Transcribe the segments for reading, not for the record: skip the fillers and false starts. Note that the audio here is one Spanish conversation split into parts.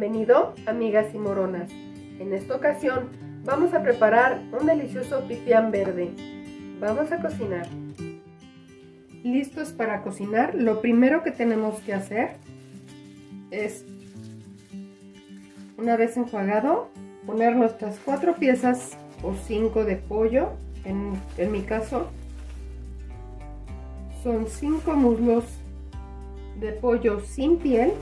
Bienvenido, amigas y moronas. En esta ocasión vamos a preparar un delicioso pipián verde. Vamos a cocinar. Listos para cocinar, lo primero que tenemos que hacer es, una vez enjuagado, poner nuestras 4 piezas o 5 de pollo. En mi caso son 5 muslos de pollo sin piel,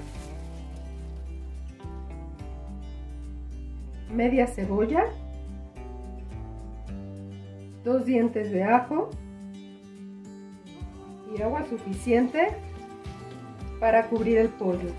media cebolla, 2 dientes de ajo y agua suficiente para cubrir el pollo.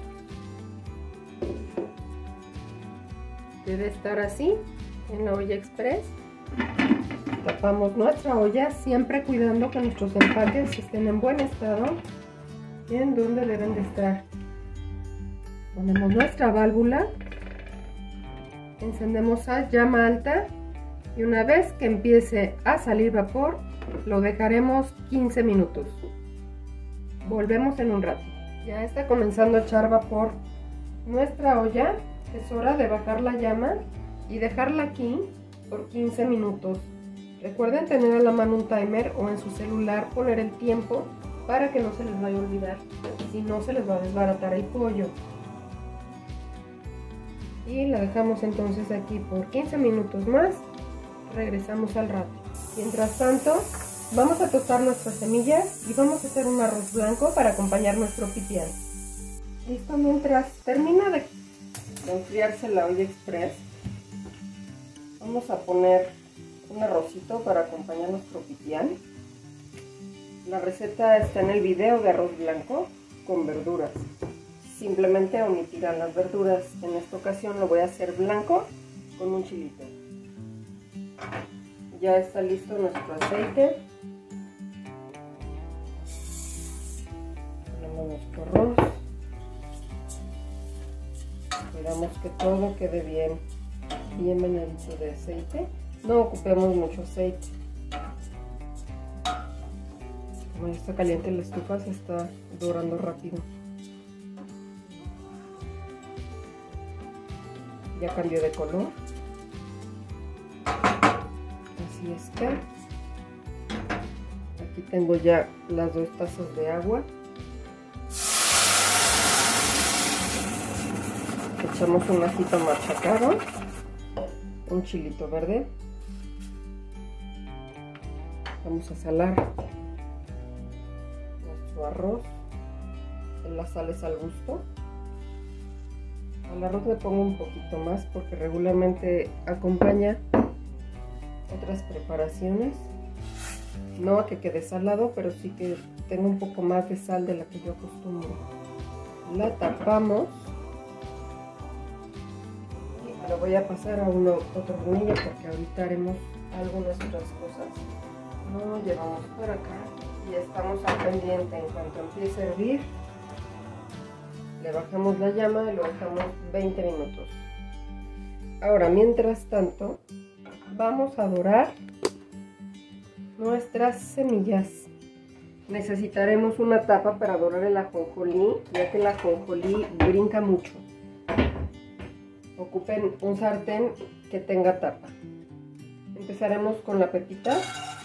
Debe estar así en la olla express. Tapamos nuestra olla, siempre cuidando que nuestros empaques estén en buen estado, en donde deben de estar. Ponemos nuestra válvula, encendemos a llama alta y una vez que empiece a salir vapor, lo dejaremos 15 minutos. Volvemos en un rato. Ya está comenzando a echar vapor nuestra olla. Es hora de bajar la llama y dejarla aquí por 15 minutos. Recuerden tener a la mano un timer o en su celular poner el tiempo para que no se les vaya a olvidar, si no se les va a desbaratar el pollo. Y la dejamos entonces aquí por 15 minutos más. Regresamos al rato. Mientras tanto, vamos a tostar nuestras semillas y vamos a hacer un arroz blanco para acompañar nuestro pipián. Listo, mientras termina de enfriarse la olla express, vamos a poner un arrocito para acompañar nuestro pipián. La receta está en el video de arroz blanco con verduras. Simplemente omitirán las verduras. En esta ocasión lo voy a hacer blanco con un chilito. Ya está listo nuestro aceite. Ponemos nuestro arroz. Cuidamos que todo quede bien bañadito de aceite. No ocupemos mucho aceite. Como ya está caliente la estufa, se está dorando rápido. Ya cambió de color. Así es que aquí tengo ya las 2 tazas de agua. Echamos un ajito machacado, un chilito verde. Vamos a salar nuestro arroz. La sal es al gusto. Al arroz le pongo un poquito más porque regularmente acompaña otras preparaciones. No a que quede salado, pero sí que tenga un poco más de sal de la que yo acostumbro. La tapamos. Lo voy a pasar a otro hornillo porque ahorita haremos algunas otras cosas. Lo llevamos por acá y estamos al pendiente. En cuanto empiece a hervir, le bajamos la llama y lo dejamos 20 minutos. Ahora, mientras tanto, vamos a dorar nuestras semillas. Necesitaremos una tapa para dorar el ajonjolí, ya que el ajonjolí brinca mucho. Ocupen un sartén que tenga tapa. Empezaremos con la pepita.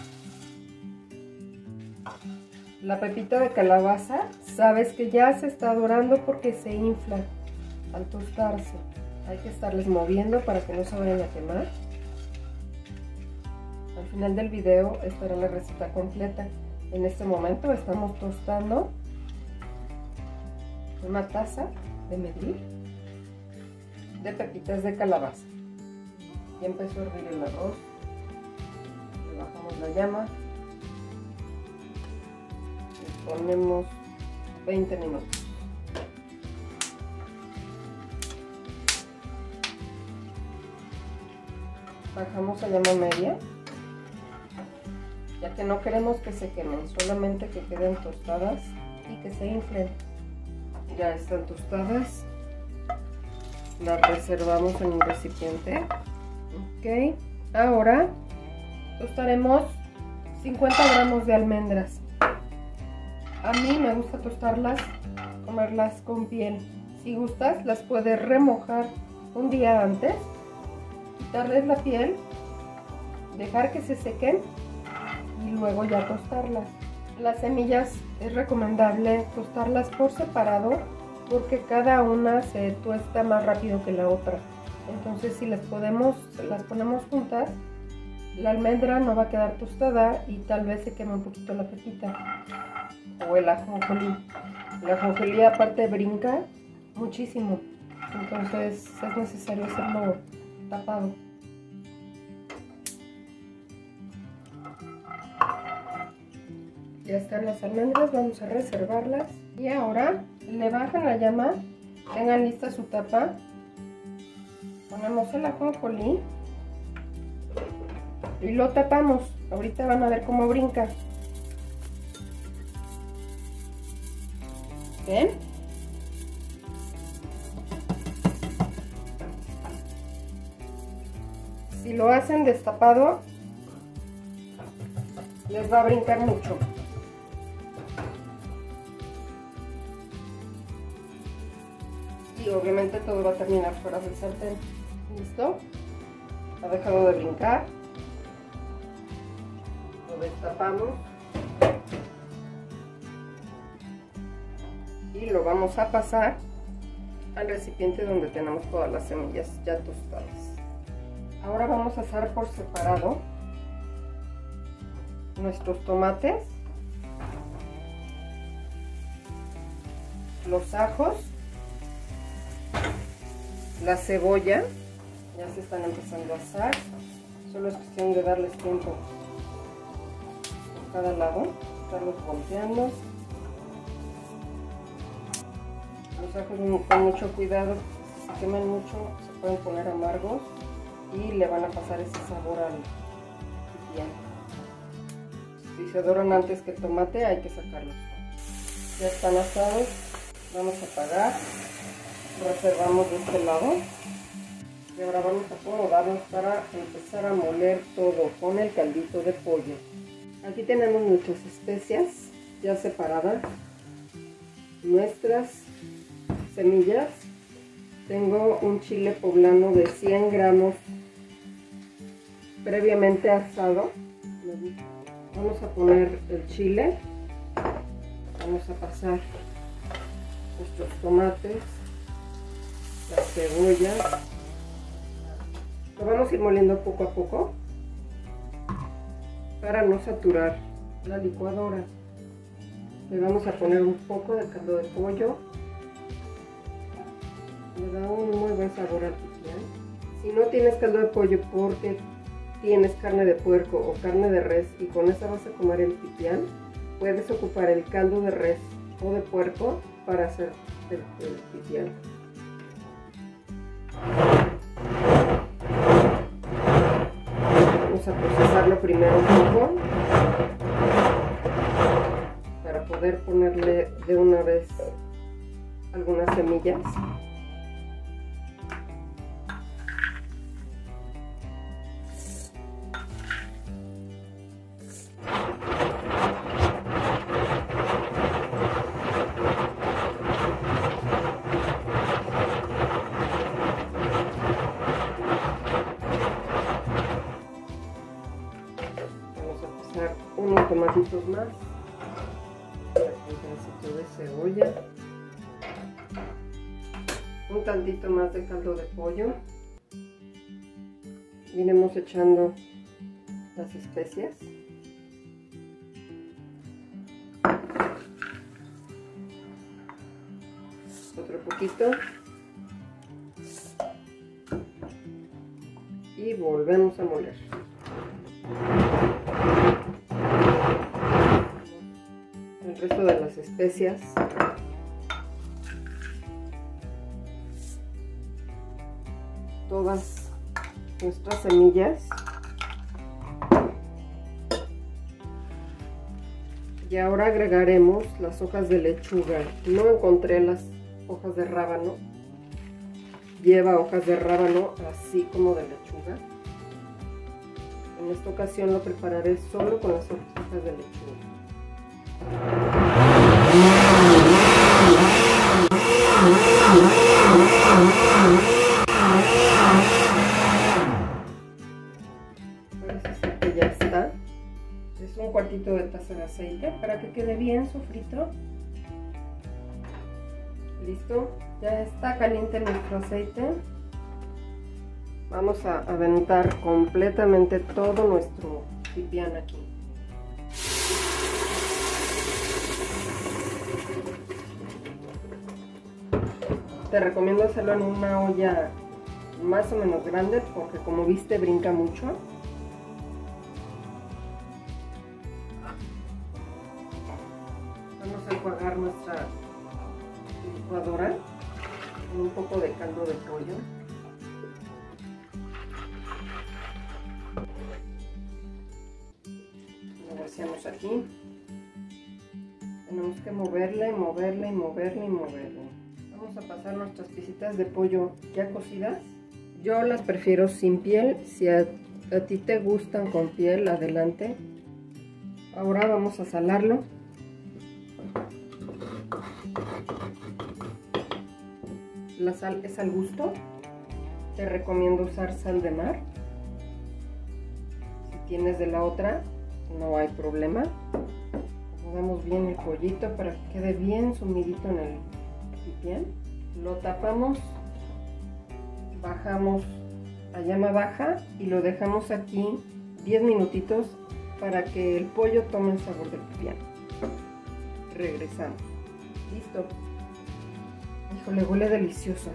La pepita de calabaza, sabes que ya se está dorando porque se infla al tostarse. Hay que estarles moviendo para que no se vayan a quemar. Al final del video estará la receta completa. En este momento estamos tostando una taza de medir de pepitas de calabaza. Ya empezó a hervir el arroz. Le bajamos la llama. Y ponemos 20 minutos. Bajamos a llama media, ya que no queremos que se quemen, solamente que queden tostadas y que se inflen. Ya están tostadas. Las reservamos en un recipiente. Ok, ahora tostaremos 50 gramos de almendras. A mí me gusta tostarlas, comerlas con piel. Si gustas, las puedes remojar un día antes, quitarles la piel, dejar que se sequen y luego ya tostarlas. Las semillas es recomendable tostarlas por separado porque cada una se tuesta más rápido que la otra. Entonces si las ponemos juntas, la almendra no va a quedar tostada y tal vez se queme un poquito la pepita o el ajonjolí. La ajonjolí aparte brinca muchísimo, entonces es necesario hacerlo tapado. Ya están las almendras, vamos a reservarlas. Y ahora le bajan la llama, tengan lista su tapa. Ponemos el ajonjolí y lo tapamos. Ahorita van a ver cómo brinca. ¿Ven? Si lo hacen destapado, les va a brincar mucho. Y obviamente todo va a terminar fuera del sartén. ¿Listo? Ha dejado de brincar. Lo destapamos. Y lo vamos a pasar al recipiente donde tenemos todas las semillas ya tostadas. Ahora vamos a asar por separado nuestros tomates, los ajos, la cebolla. Ya se están empezando a asar, solo es cuestión de darles tiempo por cada lado, estarlos volteando. Los ajos con mucho cuidado, si se queman mucho se pueden poner amargos y le van a pasar ese sabor al pipián. Si se doran antes que el tomate hay que sacarlos. Ya están asados, vamos a apagar, reservamos de este lado y ahora vamos a acomodarnos para empezar a moler todo con el caldito de pollo. Aquí tenemos nuestras especias ya separadas, nuestras semillas. Tengo un chile poblano de 100 gramos previamente asado. Vamos a poner el chile, vamos a pasar nuestros tomates, la cebolla. Lo vamos a ir moliendo poco a poco para no saturar la licuadora. Le vamos a poner un poco de caldo de pollo. Le da un muy buen sabor al pipián. Si no tienes caldo de pollo porque tienes carne de puerco o carne de res y con esa vas a comer el pipián, puedes ocupar el caldo de res o de puerco para hacer el pipián. Vamos a procesarlo primero un poco para poder ponerle de una vez algunas semillas. Unos tomatitos más, un pedacito de cebolla, un tantito más de caldo de pollo. Iremos echando las especias. Otro poquito. Y volvemos a moler. El resto de las especias. Todas nuestras semillas. Y ahora agregaremos las hojas de lechuga. No encontré las hojas de rábano. Lleva hojas de rábano así como de lechuga. En esta ocasión lo prepararé solo con las hojas de lechuga. aceite para que quede bien sofrito. Listo, ya está caliente nuestro aceite. Vamos a aventar completamente todo nuestro pipián aquí. Te recomiendo hacerlo en una olla más o menos grande porque, como viste, brinca mucho. Vamos a enjuagar nuestra licuadora con un poco de caldo de pollo. Lo vaciamos aquí. Tenemos que moverle, moverle, moverle y moverle. Vamos a pasar nuestras piecitas de pollo ya cocidas. Yo las prefiero sin piel. Si a ti te gustan con piel, adelante. Ahora vamos a salarlo. La sal es al gusto. Te recomiendo usar sal de mar. Si tienes de la otra, no hay problema. Acomodamos bien el pollito para que quede bien sumidito en el pipián. Lo tapamos, bajamos a llama baja y lo dejamos aquí 10 minutitos para que el pollo tome el sabor del pipián. Regresamos. Listo. Híjole, huele delicioso.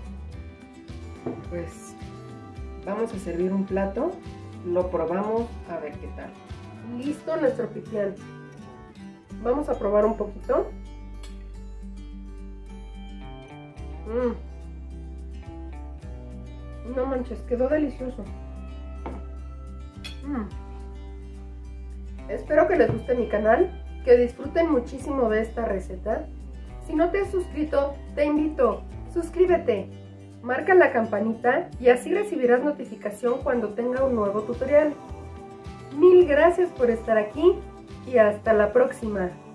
Pues vamos a servir un plato, lo probamos a ver qué tal. Listo nuestro pipián. Vamos a probar un poquito. No manches, quedó delicioso. Espero que les guste mi canal, que disfruten muchísimo de esta receta. Si no te has suscrito, te invito, suscríbete, marca la campanita y así recibirás notificación cuando tenga un nuevo tutorial. Mil gracias por estar aquí y hasta la próxima.